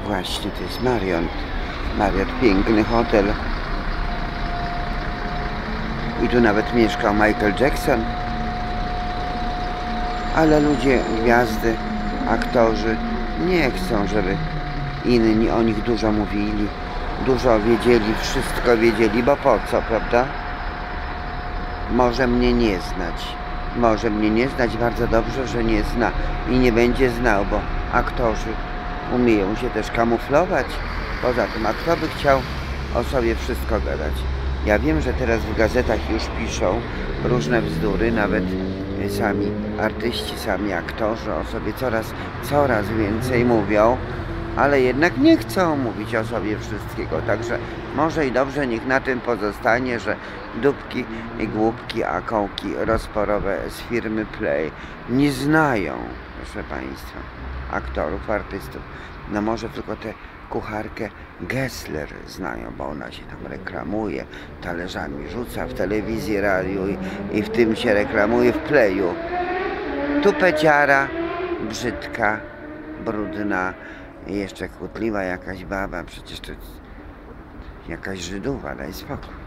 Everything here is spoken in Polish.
Właśnie, to jest Marriott. Marriott, piękny hotel. I tu nawet mieszkał Michael Jackson. Ale ludzie, gwiazdy, aktorzy nie chcą, żeby inni o nich dużo mówili, dużo wiedzieli, wszystko wiedzieli, bo po co, prawda? Może mnie nie znać. Może mnie nie znać, bardzo dobrze, że nie zna i nie będzie znał, bo aktorzy umieją się też kamuflować. Poza tym, a kto by chciał o sobie wszystko gadać? Ja wiem, że teraz w gazetach już piszą różne bzdury, nawet sami artyści, sami aktorzy o sobie coraz więcej mówią, ale jednak nie chcą mówić o sobie wszystkiego. Także może i dobrze, niech na tym pozostanie, że dupki i głupki, a kołki rozporowe z firmy Play nie znają, proszę Państwa, aktorów, artystów. No może tylko tę kucharkę Gessler znają, bo ona się tam reklamuje, talerzami rzuca w telewizji, radiu i w tym się reklamuje w Playu. Tupeciara, brzydka, brudna, jeszcze kłótliwa jakaś baba, przecież to jakaś Żydowa, daj spokój.